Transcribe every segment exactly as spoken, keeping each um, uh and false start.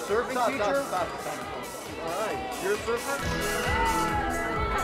surfing Stop, teacher? stop, stop, stop. Alright, you're a surfer?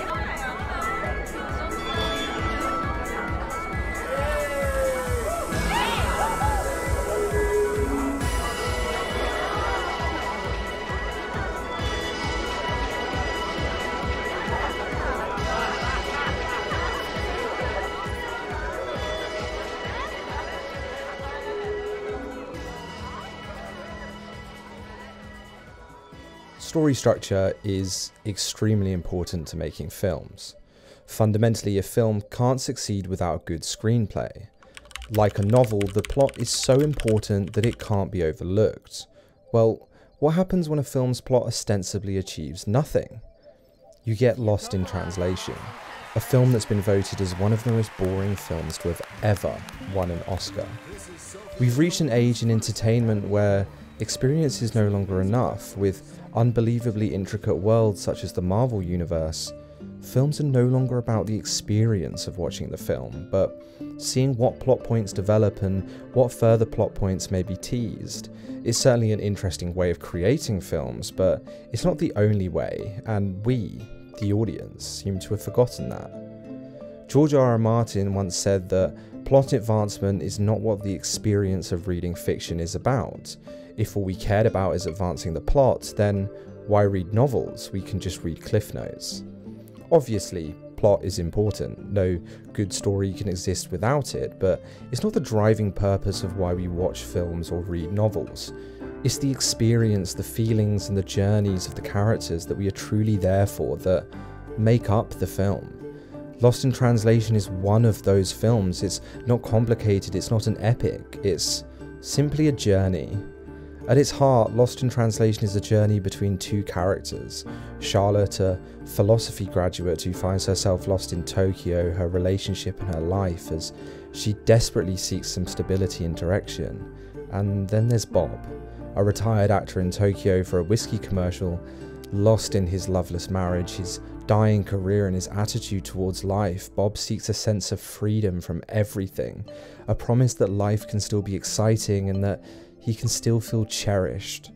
Story structure is extremely important to making films. Fundamentally, a film can't succeed without good screenplay. Like a novel, the plot is so important that it can't be overlooked. Well, what happens when a film's plot ostensibly achieves nothing? You get lost in translation. A film that's been voted as one of the most boring films to have ever won an Oscar. We've reached an age in entertainment where experience is no longer enough. With unbelievably intricate worlds such as the Marvel Universe, films are no longer about the experience of watching the film, but seeing what plot points develop and what further plot points may be teased. It's certainly an interesting way of creating films, but it's not the only way, and we, the audience, seem to have forgotten that. George R. R. Martin once said that plot advancement is not what the experience of reading fiction is about. If all we cared about is advancing the plot, then why read novels? We can just read cliff notes. Obviously, plot is important. No good story can exist without it, but it's not the driving purpose of why we watch films or read novels. It's the experience, the feelings, and the journeys of the characters that we are truly there for that make up the film. Lost in Translation is one of those films. It's not complicated, it's not an epic, it's simply a journey. At its heart, Lost in Translation is a journey between two characters. Charlotte, a philosophy graduate who finds herself lost in Tokyo, her relationship and her life as she desperately seeks some stability and direction. And then there's Bob, a retired actor in Tokyo for a whiskey commercial, lost in his loveless marriage, his dying career and his attitude towards life. Bob seeks a sense of freedom from everything, a promise that life can still be exciting and that he can still feel cherished.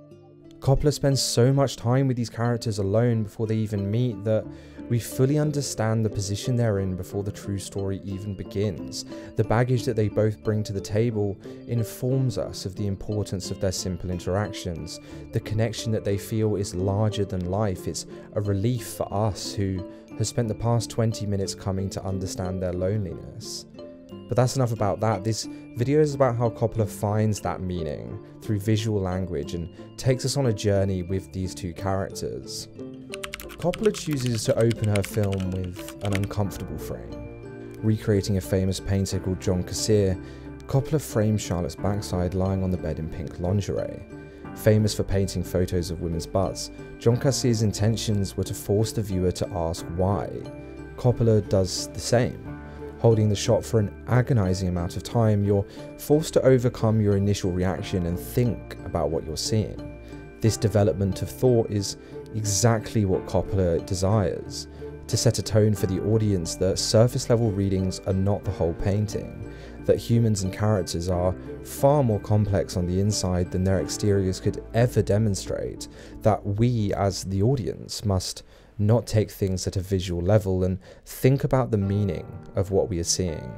Coppola spends so much time with these characters alone before they even meet that we fully understand the position they're in before the true story even begins. The baggage that they both bring to the table informs us of the importance of their simple interactions. The connection that they feel is larger than life. It's a relief for us who have spent the past twenty minutes coming to understand their loneliness. But that's enough about that. This video is about how Coppola finds that meaning through visual language and takes us on a journey with these two characters. Coppola chooses to open her film with an uncomfortable frame. Recreating a famous painter called John Cassier, Coppola frames Charlotte's backside lying on the bed in pink lingerie. Famous for painting photos of women's butts, John Cassier's intentions were to force the viewer to ask why. Coppola does the same. Holding the shot for an agonizing amount of time, you're forced to overcome your initial reaction and think about what you're seeing. This development of thought is exactly what Coppola desires, to set a tone for the audience that surface level readings are not the whole painting, that humans and characters are far more complex on the inside than their exteriors could ever demonstrate, that we as the audience must not take things at a visual level and think about the meaning of what we are seeing.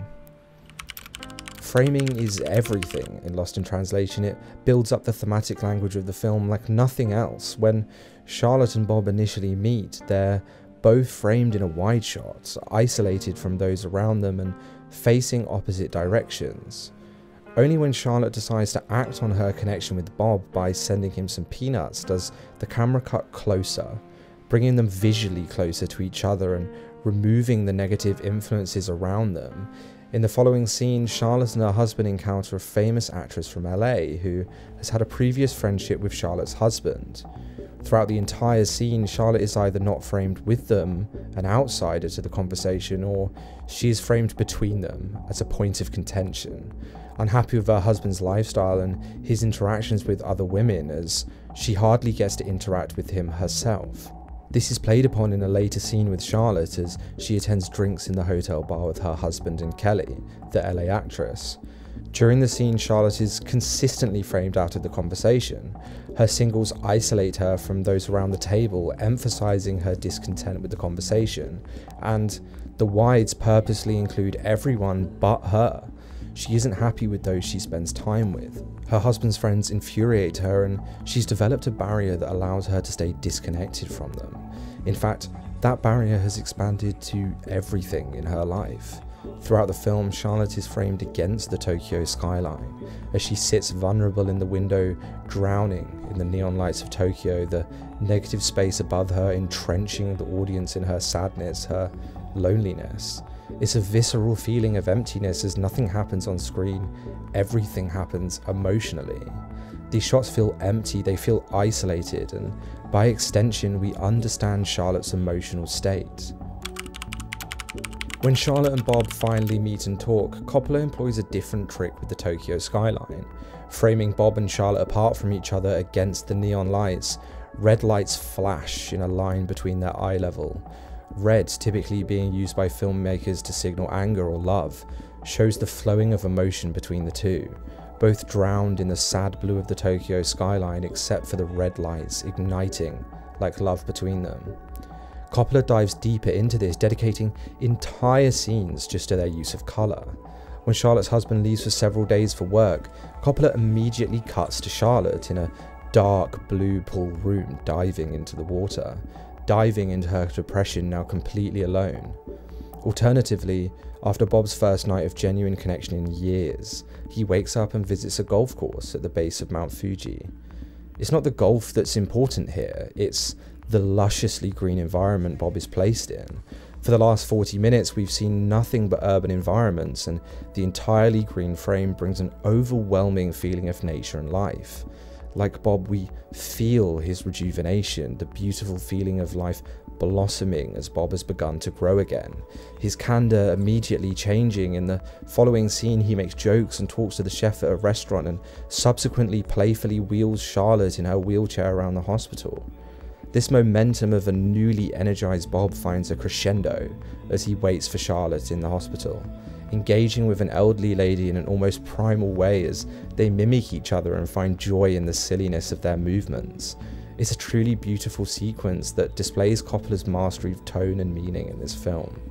Framing is everything in Lost in Translation. It builds up the thematic language of the film like nothing else. When Charlotte and Bob initially meet, they're both framed in a wide shot, isolated from those around them and facing opposite directions. Only when Charlotte decides to act on her connection with Bob by sending him some peanuts does the camera cut closer, bringing them visually closer to each other and removing the negative influences around them. In the following scene, Charlotte and her husband encounter a famous actress from L A who has had a previous friendship with Charlotte's husband. Throughout the entire scene, Charlotte is either not framed with them, an outsider to the conversation, or she is framed between them as a point of contention, unhappy with her husband's lifestyle and his interactions with other women, as she hardly gets to interact with him herself. This is played upon in a later scene with Charlotte as she attends drinks in the hotel bar with her husband and Kelly, the L A actress. During the scene, Charlotte is consistently framed out of the conversation. Her singles isolate her from those around the table, emphasizing her discontent with the conversation, and the wides purposely include everyone but her. She isn't happy with those she spends time with. Her husband's friends infuriate her, and she's developed a barrier that allows her to stay disconnected from them. In fact, that barrier has expanded to everything in her life. Throughout the film, Charlotte is framed against the Tokyo skyline. As she sits vulnerable in the window, drowning in the neon lights of Tokyo, the negative space above her entrenching the audience in her sadness, her loneliness. It's a visceral feeling of emptiness as nothing happens on screen, everything happens emotionally. These shots feel empty, they feel isolated, and by extension we understand Charlotte's emotional state. When Charlotte and Bob finally meet and talk, Coppola employs a different trick with the Tokyo skyline, framing Bob and Charlotte apart from each other against the neon lights. Red lights flash in a line between their eye level. Red, typically being used by filmmakers to signal anger or love, shows the flowing of emotion between the two, both drowned in the sad blue of the Tokyo skyline except for the red lights igniting like love between them. Coppola dives deeper into this, dedicating entire scenes just to their use of colour. When Charlotte's husband leaves for several days for work, Coppola immediately cuts to Charlotte in a dark blue pool room, diving into the water, diving into her depression, now completely alone. Alternatively, after Bob's first night of genuine connection in years, he wakes up and visits a golf course at the base of Mount Fuji. It's not the golf that's important here, it's the lusciously green environment Bob is placed in. For the last forty minutes, we've seen nothing but urban environments, and the entirely green frame brings an overwhelming feeling of nature and life. Like Bob, we feel his rejuvenation, the beautiful feeling of life blossoming as Bob has begun to grow again. His candor immediately changing. In the following scene, he makes jokes and talks to the chef at a restaurant, and subsequently playfully wheels Charlotte in her wheelchair around the hospital. This momentum of a newly energized Bob finds a crescendo as he waits for Charlotte in the hospital, engaging with an elderly lady in an almost primal way as they mimic each other and find joy in the silliness of their movements. It's a truly beautiful sequence that displays Coppola's mastery of tone and meaning in this film.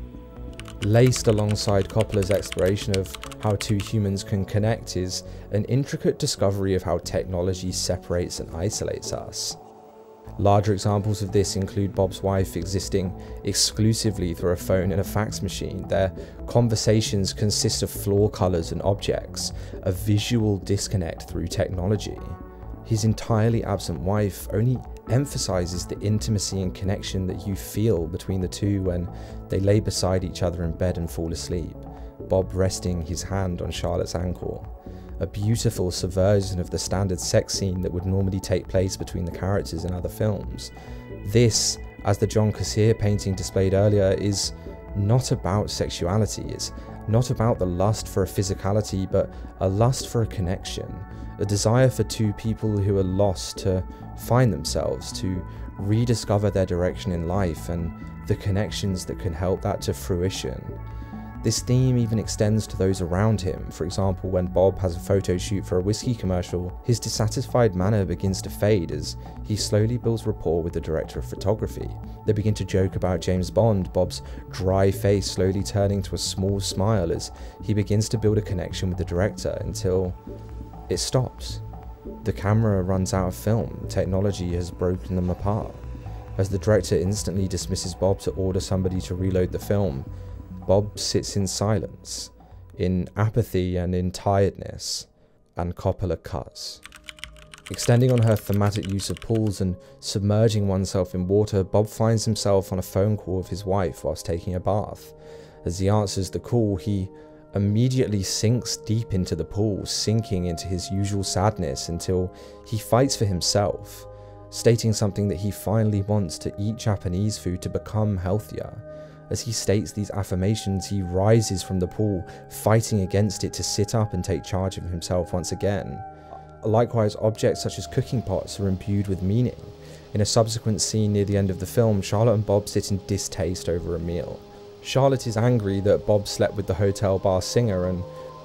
Laced alongside Coppola's exploration of how two humans can connect is an intricate discovery of how technology separates and isolates us. Larger examples of this include Bob's wife existing exclusively through a phone and a fax machine. Their conversations consist of floor colours and objects, a visual disconnect through technology. His entirely absent wife only emphasises the intimacy and connection that you feel between the two when they lay beside each other in bed and fall asleep, Bob resting his hand on Charlotte's ankle. A beautiful subversion of the standard sex scene that would normally take place between the characters in other films. This, as the John Cassier painting displayed earlier, is not about sexuality. It's not about the lust for a physicality, but a lust for a connection, a desire for two people who are lost to find themselves, to rediscover their direction in life, and the connections that can help that to fruition. This theme even extends to those around him. For example, when Bob has a photo shoot for a whiskey commercial, his dissatisfied manner begins to fade as he slowly builds rapport with the director of photography. They begin to joke about James Bond, Bob's dry face slowly turning to a small smile as he begins to build a connection with the director until it stops. The camera runs out of film, technology has broken them apart. As the director instantly dismisses Bob to order somebody to reload the film, Bob sits in silence, in apathy and in tiredness, and Coppola cuts. Extending on her thematic use of pools and submerging oneself in water, Bob finds himself on a phone call with his wife whilst taking a bath. As he answers the call, he immediately sinks deep into the pool, sinking into his usual sadness until he fights for himself, stating something that he finally wants: to eat Japanese food to become healthier. As he states these affirmations, he rises from the pool, fighting against it to sit up and take charge of himself once again. Likewise, objects such as cooking pots are imbued with meaning. In a subsequent scene near the end of the film, Charlotte and Bob sit in distaste over a meal. Charlotte is angry that Bob slept with the hotel bar singer, and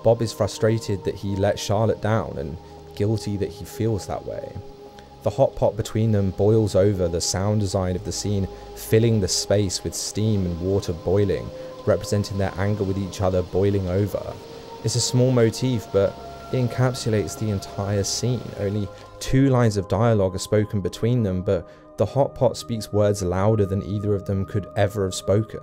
Bob is frustrated that he let Charlotte down and guilty that he feels that way. The hot pot between them boils over, the sound design of the scene filling the space with steam and water boiling, representing their anger with each other boiling over. It's a small motif, but it encapsulates the entire scene. Only two lines of dialogue are spoken between them, but the hot pot speaks words louder than either of them could ever have spoken.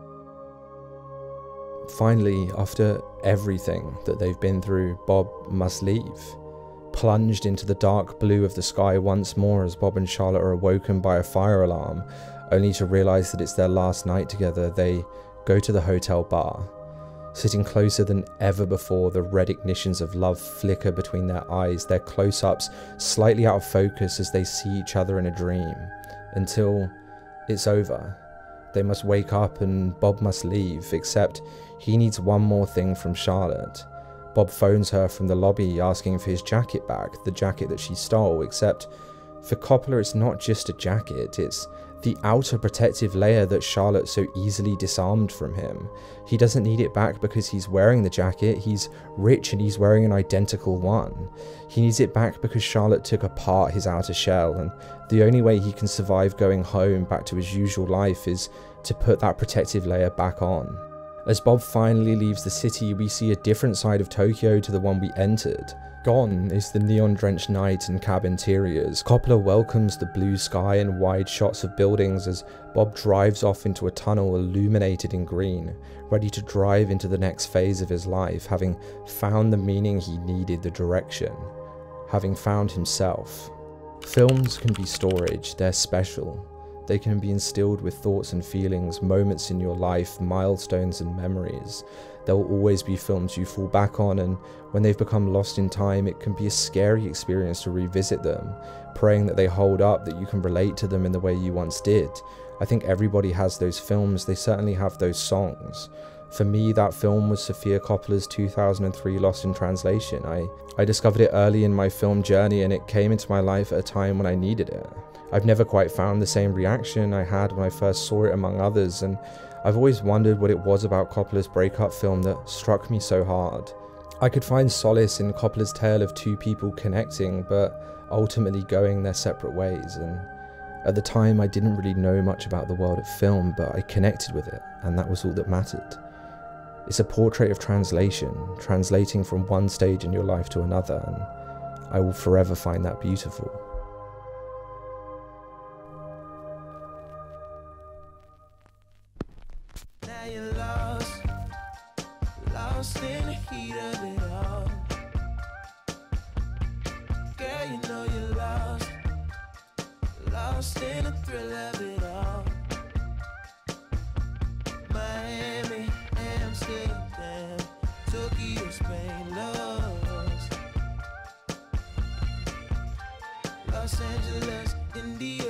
Finally, after everything that they've been through, Bob must leave. Plunged into the dark blue of the sky once more as Bob and Charlotte are awoken by a fire alarm, only to realise that it's their last night together, they go to the hotel bar. Sitting closer than ever before, the red ignitions of love flicker between their eyes, their close-ups slightly out of focus as they see each other in a dream. Until it's over. They must wake up and Bob must leave, except he needs one more thing from Charlotte. Bob phones her from the lobby asking for his jacket back, the jacket that she stole, except for Coppola it's not just a jacket, it's the outer protective layer that Charlotte so easily disarmed from him. He doesn't need it back because he's wearing the jacket, he's rich and he's wearing an identical one. He needs it back because Charlotte took apart his outer shell, and the only way he can survive going home back to his usual life is to put that protective layer back on. As Bob finally leaves the city, we see a different side of Tokyo to the one we entered. Gone is the neon-drenched night and cab interiors. Coppola welcomes the blue sky and wide shots of buildings as Bob drives off into a tunnel illuminated in green, ready to drive into the next phase of his life, having found the meaning he needed, the direction, having found himself. Films can be storage, they're special. They can be instilled with thoughts and feelings, moments in your life, milestones and memories. There will always be films you fall back on, and when they've become lost in time, it can be a scary experience to revisit them, praying that they hold up, that you can relate to them in the way you once did. I think everybody has those films, they certainly have those songs. For me, that film was Sofia Coppola's two thousand three Lost in Translation. I, I discovered it early in my film journey, and it came into my life at a time when I needed it. I've never quite found the same reaction I had when I first saw it among others, and I've always wondered what it was about Coppola's breakup film that struck me so hard. I could find solace in Coppola's tale of two people connecting, but ultimately going their separate ways, and at the time I didn't really know much about the world of film, but I connected with it, and that was all that mattered. It's a portrait of translation, translating from one stage in your life to another, and I will forever find that beautiful. Now you're lost, lost in the heat of it all. Girl, you know you're lost, lost in the thrill of it all. Miami, Amsterdam, Tokyo, Spain, lost. Los Angeles, India.